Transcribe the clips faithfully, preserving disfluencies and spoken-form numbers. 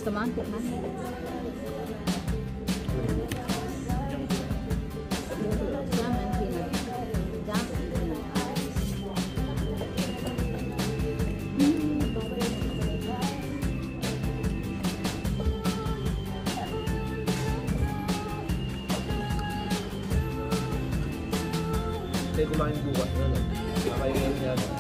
Gusto mo? Tikman? Jam and peanut. Jam and peanut. Hindi kumain bukas na lang. Kakainin niya na.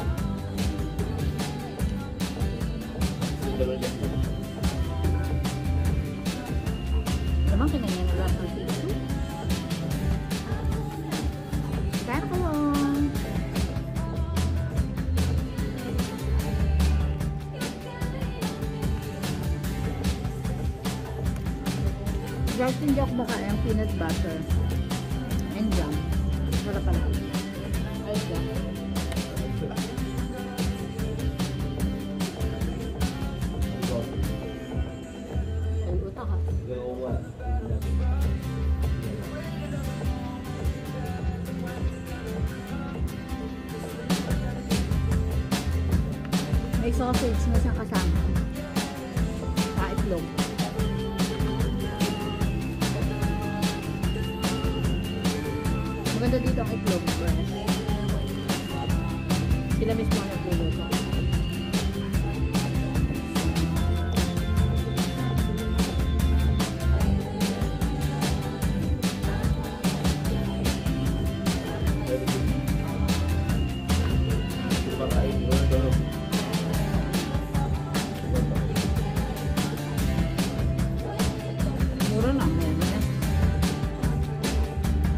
Naman kinain na lahat ng tissue. Kaya ko lang. Guys, hindi ako makain ang peanut butter and jam. Sarap pala. Ay, jam. Ay, utak ha. May sausage na siyang kasama. Sa itlog. Maganda dito ang itlog. Sila mismo ang nagluluto. Mura lang na yan.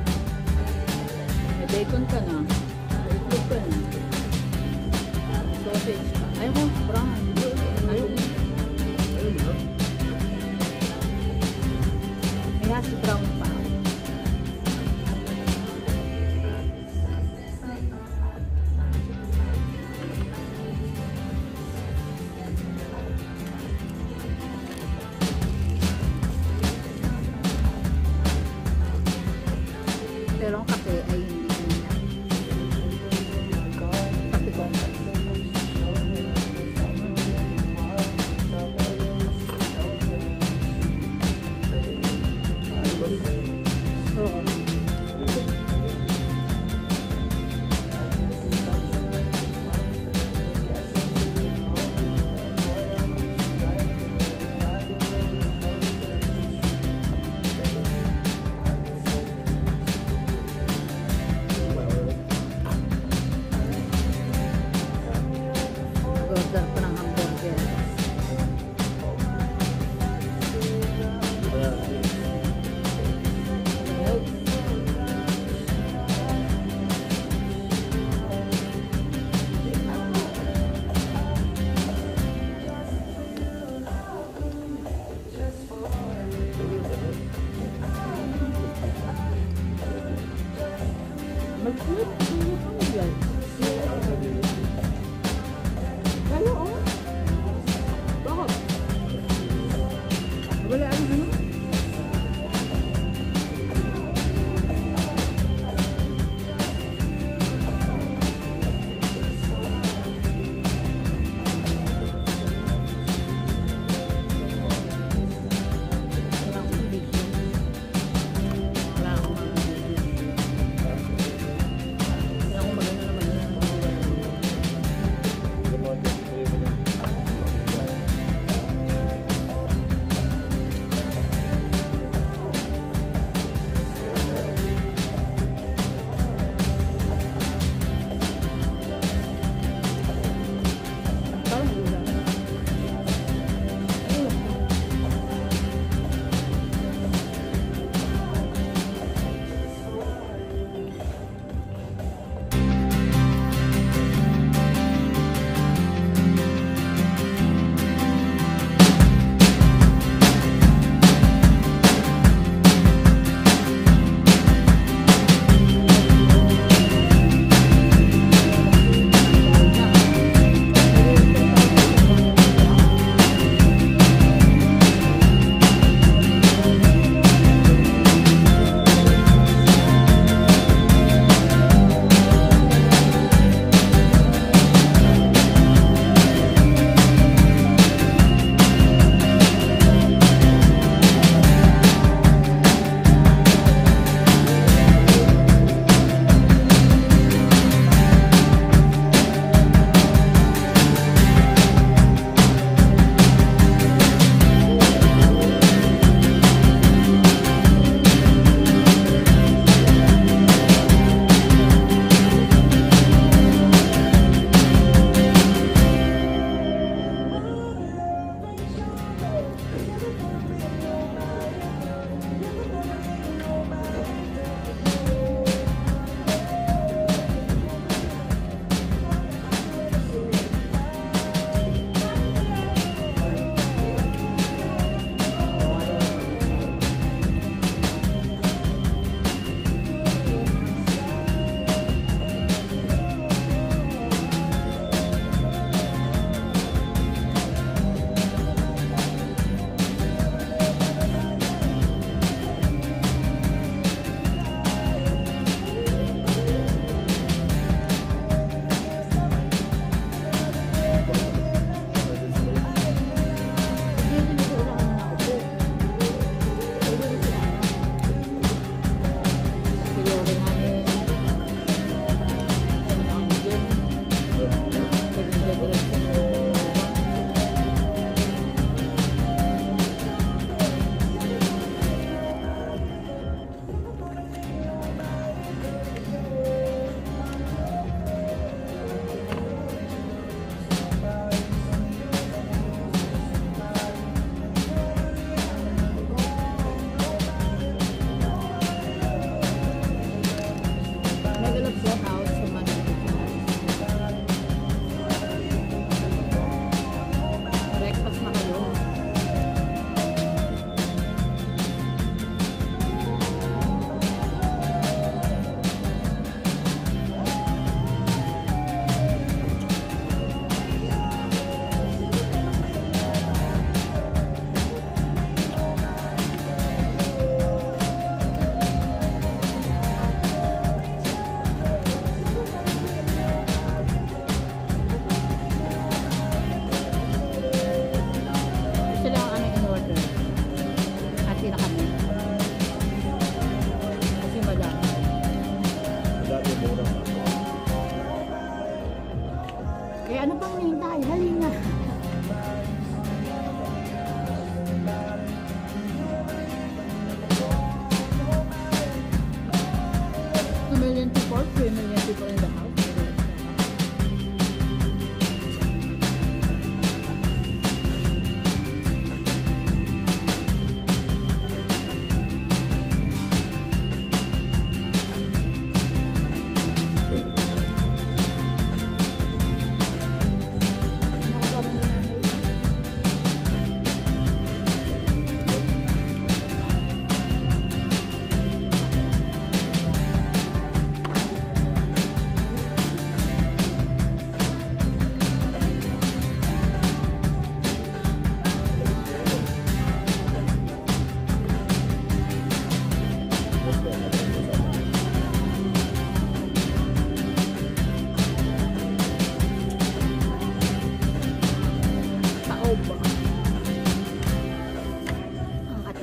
May bacon ka na. May itlog ka na. So,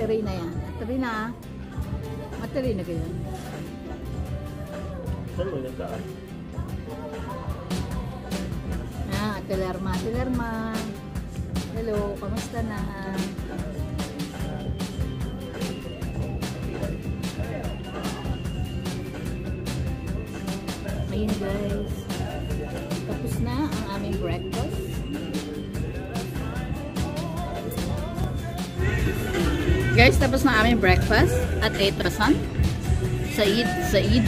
Ate Rina yan. Ate Rina. Ate Rina kayo. Saan mo nagkaan? Ah, Ate Lerma. Ate Lerma. Hello, kamusta na? Ayun guys. Tapos na ang aming breakfast. Guys, tapos na aming breakfast at eight percent. Said, Said.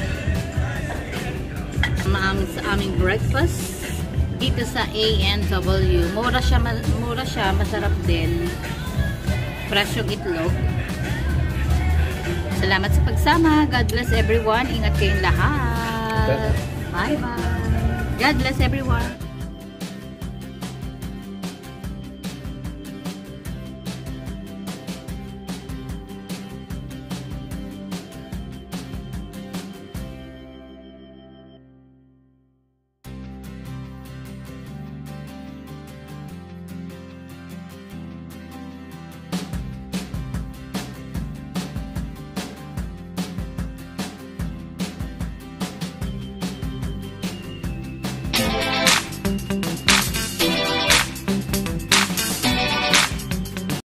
Maaming sa aming breakfast dito sa A and W. Mura siya, mura siya, masarap din. Fresh yung itlog. Salamat sa pagsama. God bless everyone. Ingat kayong lahat. Bye bye. God bless everyone.